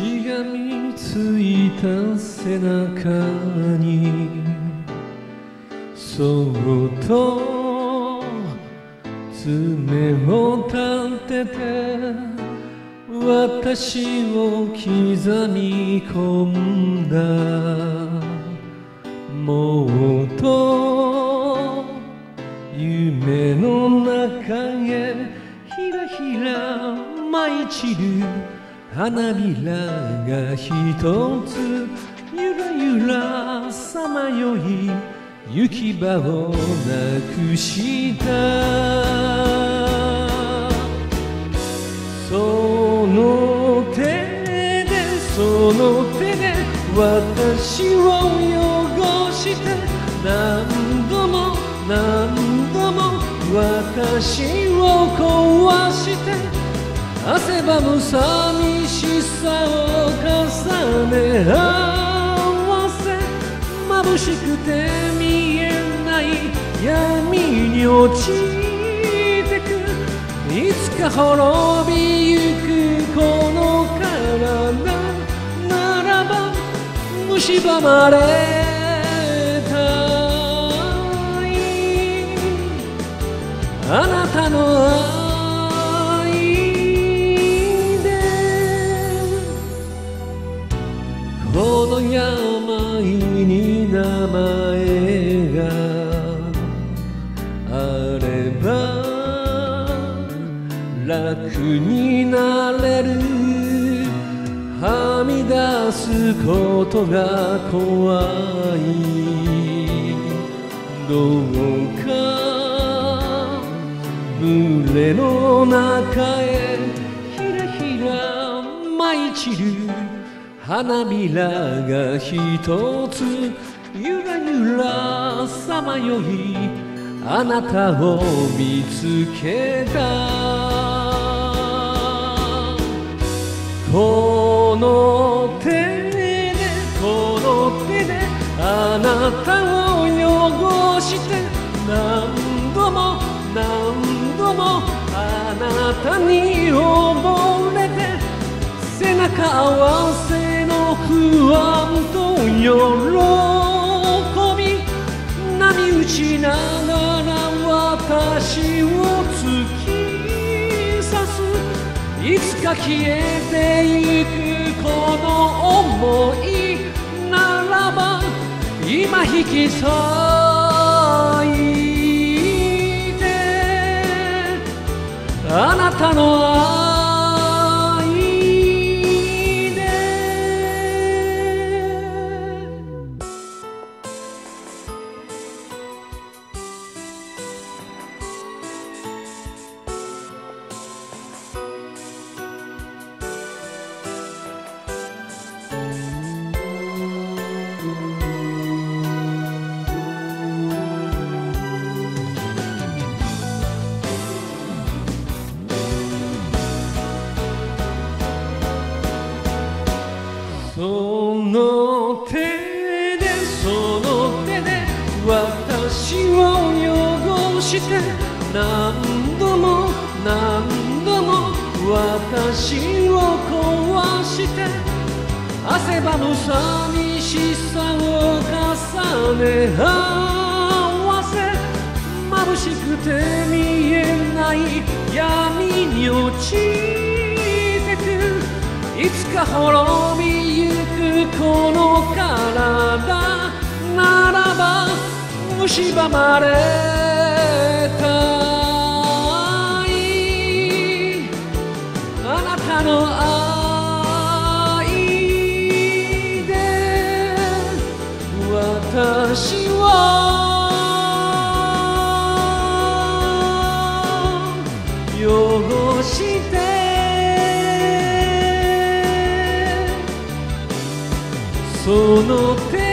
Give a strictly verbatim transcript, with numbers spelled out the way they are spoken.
しがみついた背中にそっと爪を立てて私を刻み込んだ。もっと夢の中へひらひら舞い散る花びらがひとつゆらゆらさまよい行き場をなくした。その手でその手で私を汚して何度も何度も私を壊して汗ばむ寂しさを重ね合わせ眩しくて見えない闇に落ちてくいつか滅びゆくこの体ならば蝕まれたいあなたの愛でこの病に名前があれば楽になれる。はみ出すことが怖い。どうか胸の中へひらひら舞い散る花びらがひとつゆらゆらさまよいあなたを見つけた。この手でこの手であなたを汚して何度も何度もあなたに溺れて背中合わせの不安と喜び波打ちながら私を突き刺す。いつか消えてゆくこの想いならば今引き裂いてあなたの愛でその手でその手で私を汚して何度も何度も私を壊して汗ばむ寂しさを重ね合わせ眩しくて見えない闇に落ちてくいつか滅びゆくこの体ならば蝕まれたいあなたの愛で私は汚してその手